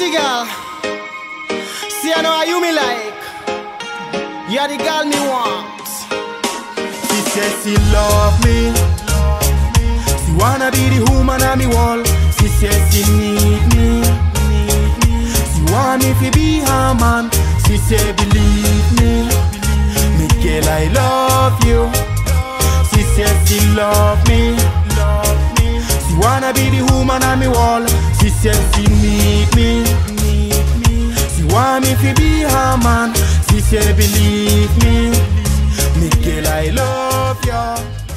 Pretty girl, see I know how you me like. You're the girl me want. She says she love me. She wanna be the woman on me wall. She says she need me. She want me to be her man. She said believe me, me girl I love you. She says she love me. She wanna be the woman on me wall. She says she need me. She want me to be her man. She said believe me, me girl I love you.